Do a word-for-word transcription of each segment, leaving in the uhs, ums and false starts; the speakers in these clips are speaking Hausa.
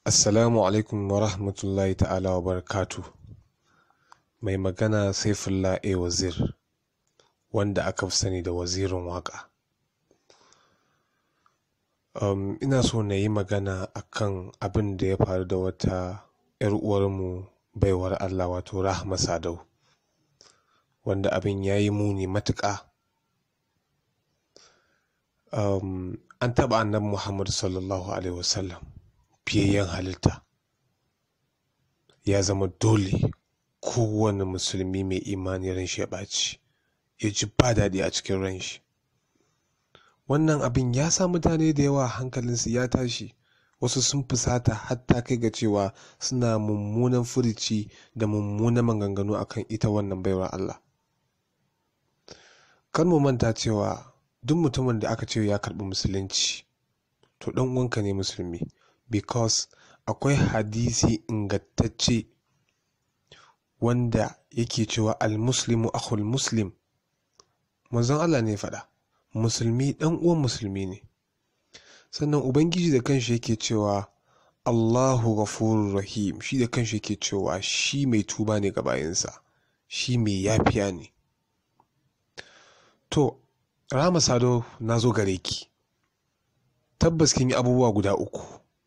Assalamu alaikum wa rahmatullahi ta'ala wa barakatu. Mai magana Saifullah A Wazir, wanda aka fi sani da wazirin waka. Um, ina so na yi magana akan abin da ya faru da wata 'yar uwarmu baiwar Allah, wato Rahama Sadau, wanda abin ya yi muni matuƙa. Um, an taɓa annabi Muhammad sallallahu alaihi wasallam, fiyayyen halitta. Ya zama dole kowane musulmi mai imani ran shi ya ɓaci, ya ji ba daɗi a cikin ran shi. Wannan abin ya sa mutane da yawa hankalinsu ya tashi, wasu sun fusata hatta kai ga cewa suna mummunan furici da mummunan maganganu akan ita wannan baiwar Allah. Kar mu manta cewa duk mutumin da aka ce ya karɓi musulunci to ɗan uwanka ne musulmi, because akwai hadisi ingantacce wanda yake cewa al-muslimu akhul muslim. Manzon Allah ne faɗa, musulmi ɗan uwan musulmi ne. Sannan ubangiji da kanshi yake cewa Allahu ghafurur rahim, shi da kanshi yake cewa shi mai tuba ne ga bayinsa, shi mai yafiya ne. To Rahama Sadau, na zo gare ki. Tabbas kin yi abubuwa guda uku.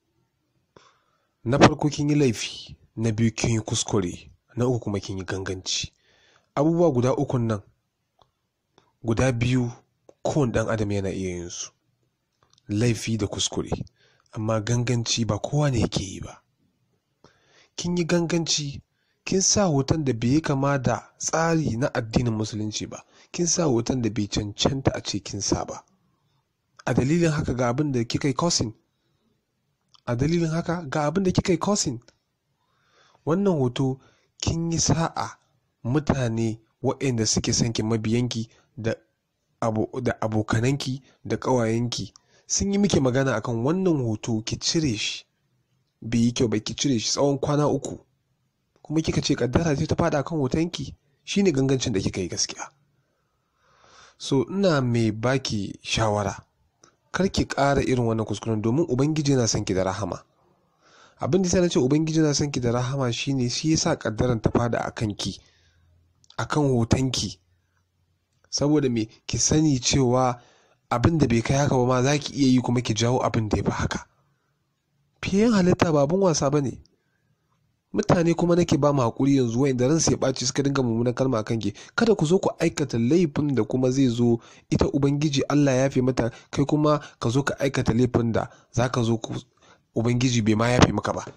Na farko kin yi laifi, na biyu kin yi kuskure, na uku kuma kin yi ganganci. Abubuwa guda ukun nan, guda biyu kowane ɗan adam yana iya yin su, laifi da kuskure, amma ganganci ba kowa ne yake yi ba. Kin yi ganganci, kin sa hoton da bai kama da tsari na addinin musulunci ba, kin sa hoton da bai cancanta a ce kin sa ba. A dalilin haka ga abin da kika yi causing. A dalilin haka ga abin da kika yi causing. Wannan hoto kin yi sa'a mutane waɗanda suke son ki, mabiyanki da abo, da abokananki da ƙawayenki sun yi miki magana akan wannan hoto ki cire shi, bai yi kyau ba, ki cire shi tsawon kwana uku. Kuma kika ce kaddara ce ta faɗa akan hotonki, shine gangancin da kika yi gaskiya. So ina mai baki shawara, kar ki ƙara irin wannan kuskuren, domin ubangiji yana son ki da rahama. Abin da sai na ce ubangiji yana son ki da rahama shine shi yasa kaddaran ta fada akan ki, akan hotonki, saboda me ki sani cewa abin da bai kai haka ba ma za ki iya yi, kuma ki jawo abin da ya fi haka. Fiyen halitta ba abin wasa ba ne. Mutane kuma nake ba mu haƙuri yanzu, wa'inda ransu ya ɓaci suka dinga mummunan kalma akan ki, kada ku zo ku aikata laifin da kuma zai zo ita ubangiji Allah ya yafe mata, kai kuma ka zo ka aikata laifin da za ka zo ku ubangiji bai ma yafe maka ba.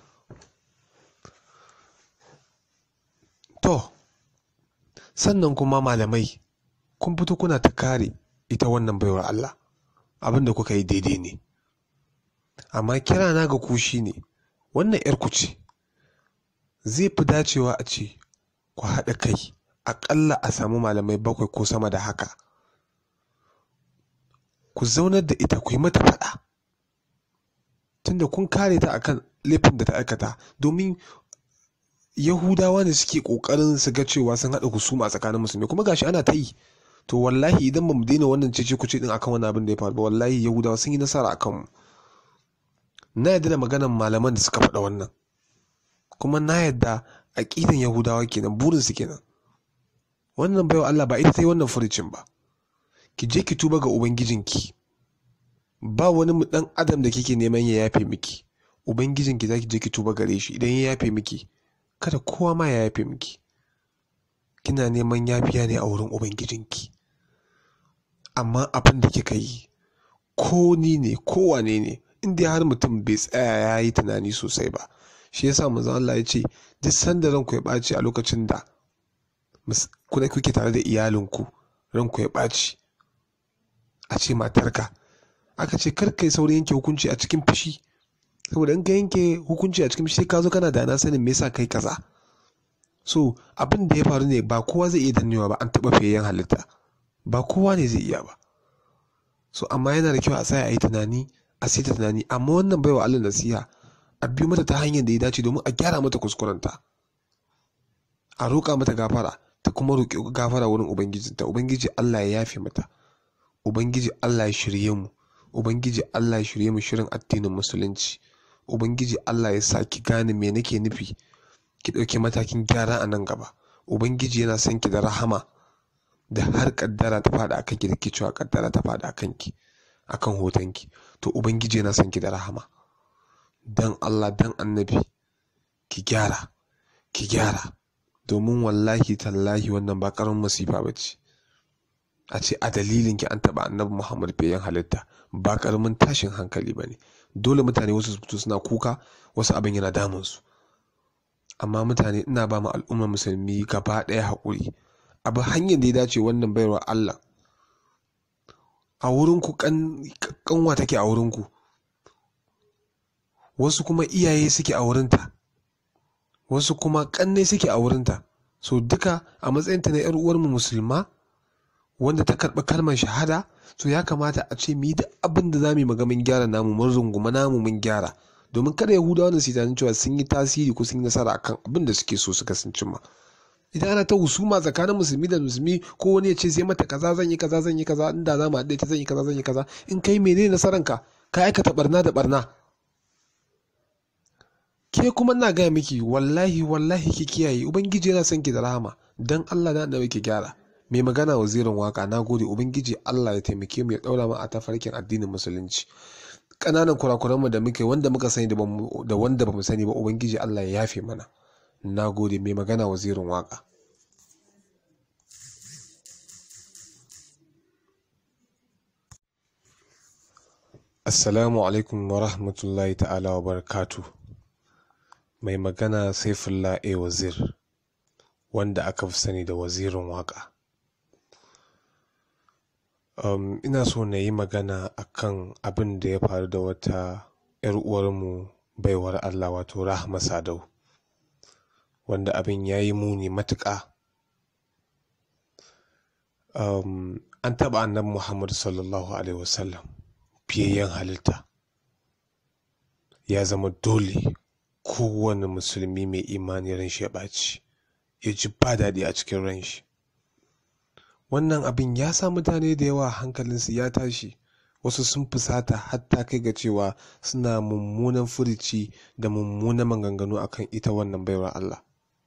To sannan kuma malamai, kun fito kuna ta kare ita wannan baiwar Allah, abin da kuka yi daidai ne, amma kirana ga ku shine wannan 'yar ku ce. Zai fi dacewa a ce ku haɗa kai, aƙalla a samu malamai bakwai ko sama da haka, ku zaunar da ita, ku yi mata faɗa, tunda kun kare ta akan laifin da ta aikata. Domin Yahudawa ne suke ƙoƙarin su ga cewa sun haɗa husuma a tsakanin musulmi, kuma gashi ana ta yi. To wallahi idan ba mu daina wannan cece kuce din akan wannan abin da ya faru ba, wallahi Yahudawa sun yi nasara akan mu. Na yarda da maganar malaman da suka faɗa wannan, kuma na yadda aƙidan Yahudawa kenan, burinsu kenan. Wannan baiwa Allah ba ita ta yi wannan furucin ba. Ki je ki tuba ga ubangijinki. Ba wani ɗan adam da kike neman ya yafe miki. Ubangijinki za ki je ki tuba gare shi. Idan ya yafe miki, kada kowa ma ya yafe miki. Kina neman yafiya ne a wurin ubangijinki. Amma abin da kika yi, ko ni ne ko wane ne, in dai har mutum bai tsaya ya yi tunani sosai ba, shi yasa manzon Allah ya ce duk sanda ranku ya ɓaci a lokacin da kuna kuke tare da iyalinku, ranku ya ɓaci, a ce matarka, aka ce kar kai saurin yanke hukunci a cikin fushi, saboda in ka yanke hukunci a cikin fushi sai ka zo kana da na sanin me yasa kai kaza. So abin da ya faru ne, ba kowa zai iya dannewa ba, an taɓa fiyayyen halitta, ba kowa ne zai iya ba. So amma yana da kyau a tsaya a yi tunani, a saita tunani, amma wannan baiwa Allah nasiha a biyo mata ta hanyar da ya dace domin a gyara mata kuskurenta, a roƙa mata gafara, ta kuma roƙi gafara wurin ubangijinta. Ubangiji Allah ya yafe mata, ubangiji Allah ya shirye mu, ubangiji Allah ya shirye mu shirin addinin musulunci, ubangiji Allah ya sa ki gane me nake nufi, ki ɗauki matakin gyara a nan gaba. Ubangiji yana son ki da rahama, da har kaddara ta faɗa akan ki da ke cewa kaddara ta faɗa akan ki akan hotonki, to ubangiji yana son ki da rahama. Dan Allah dan annabi ki gyara, ki gyara, domin wallahi tallahi wannan ba karamin masifa bace. A ce a dalilin ki an taba annabi Muhammad bayan halitta, ba karamin tashin hankali bane. Dole mutane wasu su fito suna kuka, wasu abin yana damun su. Amma mutane, ina ba mu al'ummar musulmi gaba ɗaya haƙuri. Abu hanyar da ya dace wannan baiwar Allah a wurinku, kanwa take a wurinku, wasu kuma iyaye suke a wurinta, wasu kuma kanne suke a wurinta. So duka a matsayinta na 'yar uwarmu musulma wanda ta karɓi kalmar shahada, so ya kamata a ce mu yi da abin da za mu yi magamin gyara namu, mun runguma namu mun gyara, domin kada yahudawa da su tunanin cewa sun yi tasiri ko sun yi nasara akan abin da suke so su ga sun cimma. Idan ana ta husuma tsakanin musulmi da musulmi, ko wani ya ce zai mata kaza zan yi kaza zan yi kaza, inda za mu haɗe ta zan yi kaza zan yi kaza, in kai menene nasaranka? Ka aikata barna da barna. Ke kuma ina gaya miki, wallahi wallahi ki kiyaye, ubangiji yana son ki da rahama. Dan Allah da annabi ki gyara. Mai magana wazirin waka, na gode. Ubangiji Allah ya taimake mu, ya daura mu a tafarkin addinin musulunci. Ƙananan kurakuran mu da muke, wanda muka sani da wanda bamu sani ba, ubangiji Allah ya yafe mana. Na gode. Mai magana wazirin waka. Assalamu alaikum wa rahmatullahi ta'ala wa barakatu. Mai magana Saifullah A Wazir, wanda aka fi sani da wazirin waka. Um, ina so na yi magana akan abin da ya faru da wata 'yar uwarmu baiwar Allah, wato Rahama Sadau, wanda abin ya yi muni matuƙa. Um, an taɓa annabi Muhammad sallallahu alaihi wasallam, fiyayyen halitta. Ya zama dole kowane musulmi mai imani ran shi ya ɓaci, ya ji ba daɗi a cikin ran shi. Wannan abin ya sa mutane da yawa hankalinsu ya tashi, wasu sun fusata hatta kai ga cewa suna mummunan furici da mummunan maganganu akan ita wannan baiwar Allah.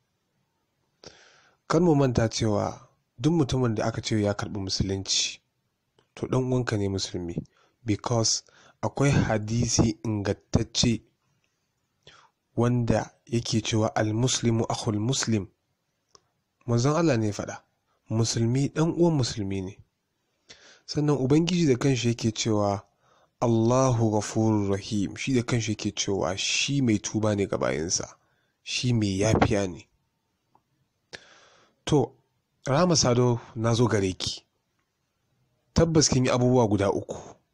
Kar mu manta cewa duk mutumin da aka ce ya karɓi musulunci, to ɗan uwanka ne musulmi, because akwai hadisi ingantacce wanda yake cewa al-muslimu akhul muslim. Manzon Allah ne faɗa, musulmi ɗan uwan musulmi ne. Sannan ubangiji da kanshi yake cewa Allahu ghafurur rahim, shi da kanshi yake cewa shi mai tuba ne ga bayinsa, shi mai yafiya ne. To Rahama Sadau, na zo gare ki. Tabbas kin yi abubuwa guda uku.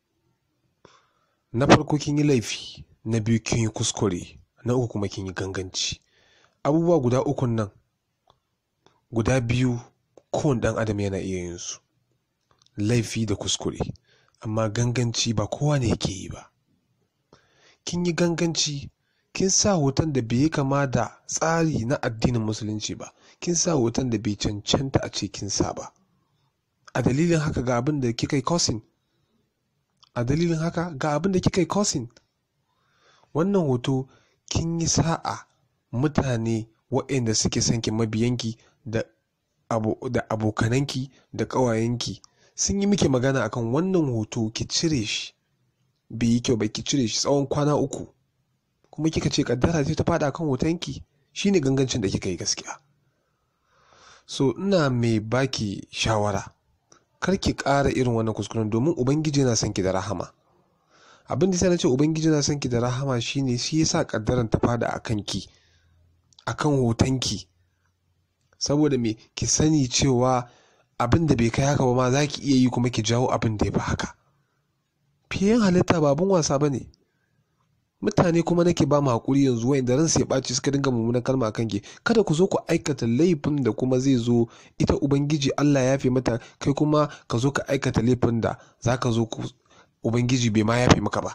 Na farko kin yi laifi, na biyu kin yi kuskure, na uku kuma kin yi ganganci. Abubuwa guda ukun nan, guda biyu kowane ɗan adam yana iya yin su, laifi da kuskure, amma ganganci ba kowa ne yake yi ba. Kin yi ganganci, kin sa hoton da bai kama da tsari na addinin musulunci ba, kin sa hoton da bai cancanta a ce kin sa ba. A dalilin haka ga abin da kika yi causing. A dalilin haka ga abin da kika yi causing. Wannan hoto kin yi sa'a mutane waɗanda suke son ki, mabiyanki da abo, da abokananki da ƙawayenki sun yi miki magana akan wannan hoto ki cire shi, bai yi kyau ba, ki cire shi tsawon kwana uku, kuma kika ce kaddara ce ta faɗa kan hotonki. Shine gangancin da kika yi gaskiya. So ina mai baki shawara, kar ki ƙara irin wannan kuskuren, domin ubangiji yana son ki da rahama. Abin da sai na ce ubangiji yana son ki da rahama shine shi yasa kaddaran ta fada akan ki, akan hotonki, saboda me, ki sani cewa abin da bai kai haka ba ma za ki iya yi, kuma ki jawo abin da ya fi haka. Fiyen halitta ba abin wasa ba ne. Mutane kuma nake ba mu haƙuri yanzu, wa'inda ransu ya ɓaci suka dinga mummunan kalma akan ki, kada ku zo ku aikata laifin da kuma zai zo ita ubangiji Allah ya yafe mata, kai kuma ka zo ka aikata laifin da za ka zo ku ubangiji bai ma yafe maka ba.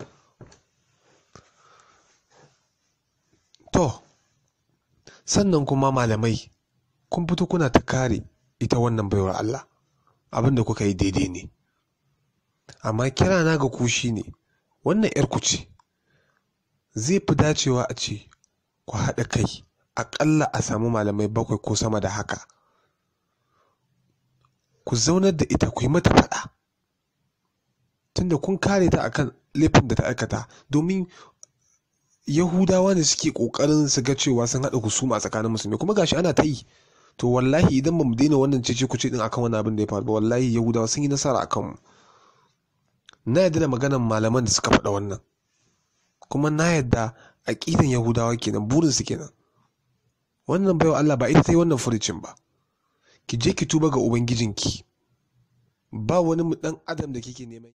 To sannan kuma malamai, kun fito kuna ta kare ita wannan baiwar Allah, abin da kuka yi daidai ne, amma kira na ga ku shine, wannan 'yar ku ce, zai fi dacewa a ce ku haɗa kai aƙalla a samu malamai bakwai ko sama da haka, ku zaunar da ita ku yi mata faɗa, tunda kun kare ta akan laifin da ta aikata. Domin Yahudawa ne suke ƙoƙarin su ga cewa sun haɗa husuma a tsakanin musulmi, kuma gashi ana ta yi. To wallahi idan ba mu daina wannan cece kuce din akan wannan abin da ya faru ba, wallahi Yahudawa sun yi nasara akan mu. Na yarda da maganar malaman da suka faɗa wannan, kuma na yarda aƙidan Yahudawa kenan, burin su kenan. Wannan baiwa Allah ba ita ta yi wannan furucin ba. Ki je ki tuba ga ubangijinki, ba wani ɗan adam da kike neman